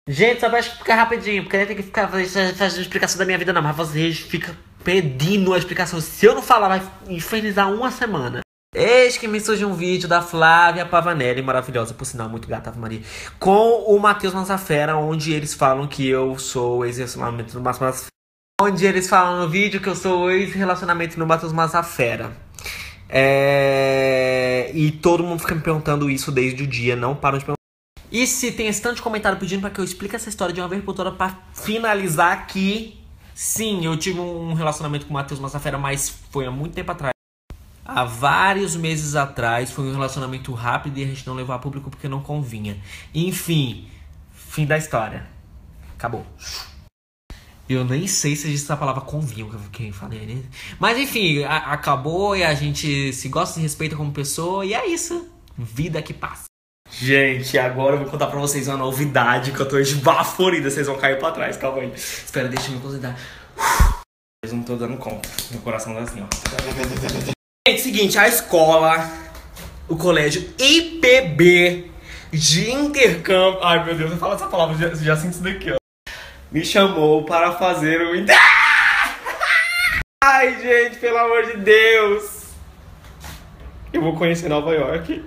Gente, só pra explicar rapidinho, porque nem tem que ficar fazendo explicação da minha vida não, mas vocês ficam pedindo a explicação. Se eu não falar, vai infernizar uma semana. Eis que me surge um vídeo da Flávia Pavanelli, maravilhosa, por sinal, muito gata, Ave Maria, com o Matheus Massafera, onde eles falam que eu sou o ex-relacionamento do Matheus. Onde eles falam no vídeo que eu sou o ex-relacionamento do Matheus Massafera. E todo mundo fica me perguntando isso desde o dia, não param de perguntar. E se tem esse tanto de comentário pedindo pra que eu explique essa história de uma vez por toda pra finalizar aqui. Sim, eu tive um relacionamento com o Matheus Massafera, mas foi há muito tempo atrás. Há vários meses atrás, foi um relacionamento rápido e a gente não levou a público porque não convinha. Enfim, fim da história. Acabou. Eu nem sei se existe essa palavra convinha, que eu falei, né? Mas enfim, acabou e a gente se gosta, se respeita como pessoa e é isso. Vida que passa. Gente, agora eu vou contar pra vocês uma novidade que eu tô esbaforida. Vocês vão cair pra trás, calma aí. Espera, deixa eu me concentrar. Eu não tô dando conta. Meu coração tá assim, ó. Gente, seguinte, a escola, o colégio IPB de intercâmbio. Ai, meu Deus, eu falo essa palavra, já sinto isso daqui, ó. Me chamou para fazer o... Ai, gente, pelo amor de Deus. Eu vou conhecer Nova York.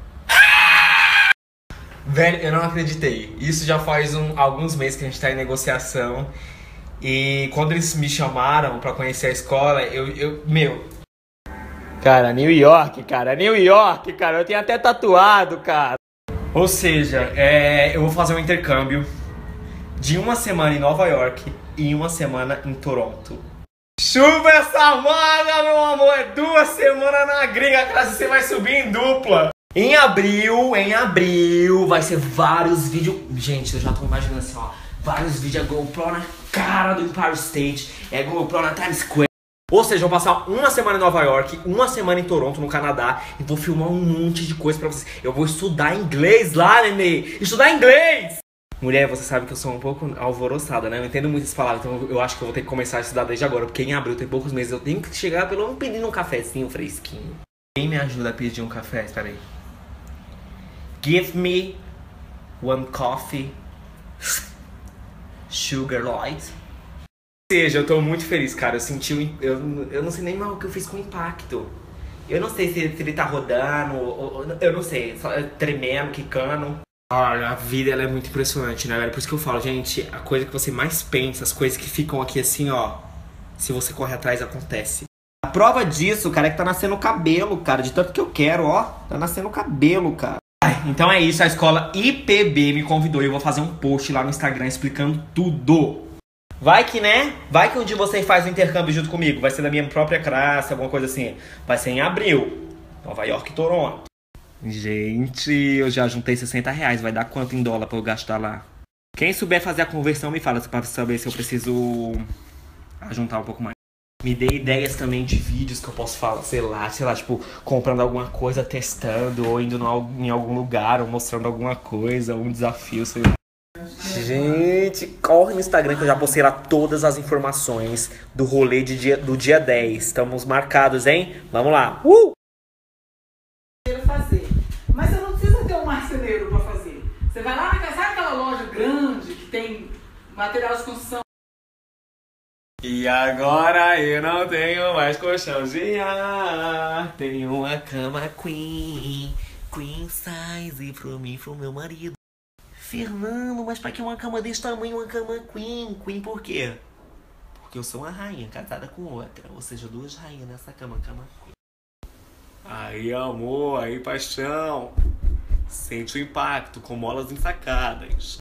Velho, eu não acreditei. Isso já faz alguns meses que a gente tá em negociação. E quando eles me chamaram pra conhecer a escola, meu... Cara, New York, cara, eu tenho até tatuado, cara. Ou seja, eu vou fazer um intercâmbio de uma semana em Nova York e uma semana em Toronto. Chupa essa manga, meu amor, é 2 semanas na gringa, cara, você vai subir em dupla. Em abril, vai ser vários vídeos. Gente, eu já tô imaginando assim, ó. Vários vídeos, GoPro na cara do Empire State, GoPro na Times Square. Ou seja, eu vou passar uma semana em Nova York, uma semana em Toronto, no Canadá, e vou filmar um monte de coisa pra vocês. Eu vou estudar inglês lá, nenê! Estudar inglês! Mulher, você sabe que eu sou um pouco alvoroçada, né? Eu não entendo muitas palavras, então eu acho que eu vou ter que começar a estudar desde agora, porque em abril tem poucos meses, eu tenho que chegar pelo menos pedindo um cafezinho fresquinho. Quem me ajuda a pedir um café? Espera aí. Give me one coffee, sugar light. Ou seja, eu tô muito feliz, cara. Eu senti eu não sei nem mais o que eu fiz com o impacto. Eu não sei se ele tá rodando, eu não sei, só tremendo, quicando. Olha, a vida ela é muito impressionante, né, velho? Por isso que eu falo, gente, a coisa que você mais pensa, as coisas que ficam aqui assim, ó, se você corre atrás, acontece. A prova disso, cara, é que tá nascendo cabelo, cara, de tanto que eu quero, ó. Tá nascendo cabelo, cara. Então é isso, a escola IPB me convidou e eu vou fazer um post lá no Instagram explicando tudo. Vai que, né? Vai que um dia você faz o intercâmbio junto comigo. Vai ser da minha própria classe, alguma coisa assim. Vai ser em abril. Nova York e Toronto. Gente, eu já juntei R$60. Vai dar quanto em dólar pra eu gastar lá? Quem souber fazer a conversão me fala pra saber se eu preciso juntar um pouco mais. Me dê ideias também de vídeos que eu posso falar, sei lá, tipo, comprando alguma coisa, testando, ou indo em algum lugar, ou mostrando alguma coisa, um desafio, sei lá. Gente, corre no Instagram que eu já postei lá todas as informações do rolê do dia 10. Estamos marcados, hein? Vamos lá. Fazer. Mas você não precisa ter um marceneiro para fazer. Você vai lá sabe aquela loja grande que tem material de construção? E agora eu não tenho mais colchão de ar. Tenho uma cama queen size pra mim e pro meu marido. Fernando, mas pra que uma cama desse tamanho, uma cama queen? Queen por quê? Porque eu sou uma rainha casada com outra. Ou seja, 2 rainhas nessa cama queen. Aí amor, aí paixão. Sente o impacto com molas ensacadas.